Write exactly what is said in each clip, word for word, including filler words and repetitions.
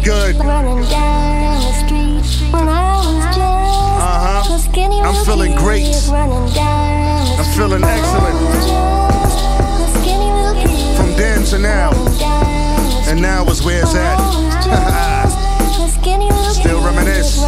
good? Running down the street when I was just uh-huh. a skinny I'm feeling kid. great. Running down the I'm feeling excellent. just a skinny little kid. From then to now. And now is where it's at. Still reminisce.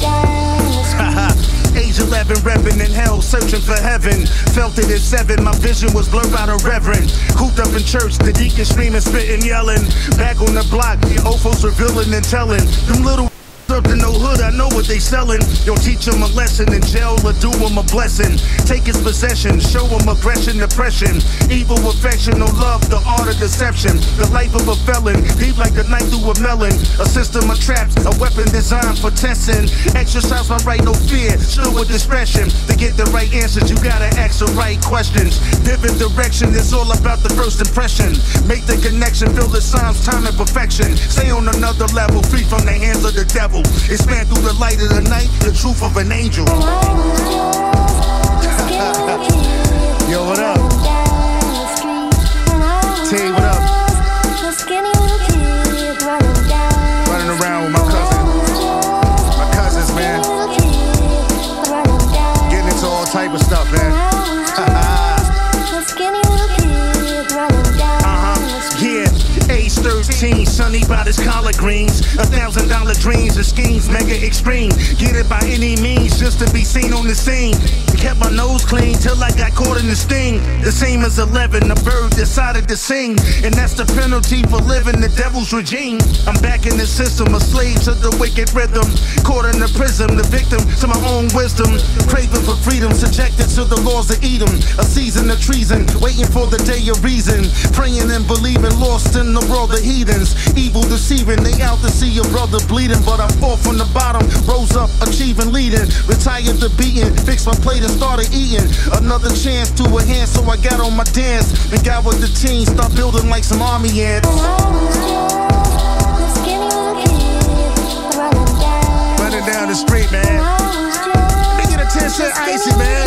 Age eleven, reppin' in hell, searching for heaven. Felt it at seven, my vision was blurred by the reverend. Cooped up in church, the deacon screaming, spitting, yelling. Back on the block, the old folks revealing and telling. Them little up to no hood, I know what they selling. You'll teach them a lesson in jail or do them a blessing. Take his possession, show them aggression, depression. Evil affection, no love, the art of deception. The life of a felon, deep like the knife through a melon. A system of traps, a weapon designed for testing. Exercise my right, no fear, still with discretion. To get the right answers, you gotta ask the right questions. Vivid direction, it's all about the first impression. Make the connection, feel the signs, time and perfection. Stay on another level, free from the hands of the devil. Expand through the light of the night, the truth of an angel. Yo, what up? T, what up? Running around with my cousin. My cousins, man. Getting into all type of stuff, man. uh-huh. Yeah. Age thirteen, sunny by his collard greens. A thousand dollar dreams and schemes, mega extreme. Get it by any means, just to be seen on the scene. Kept my nose clean till I got caught in the sting. The same as eleven, a bird decided to sing. And that's the penalty for living the devil's regime. I'm back in the system, a slave to the wicked rhythm. Caught in the prism, the victim to my own wisdom. Craving for freedom, subjected to the laws of Edom. A season of treason, waiting for the day of reason. Praying and believing, lost in the world of heathens. Evil deceiving, they out to see your brother bleeding. But I fought from the bottom, rose up, achieving, leading. Retired the beating, fixed my plate and started eating. Another chance to a hand, so I got on my dance. And got with the team, start building like some army ants. Running down the street, man. They get a ten cent icy, man.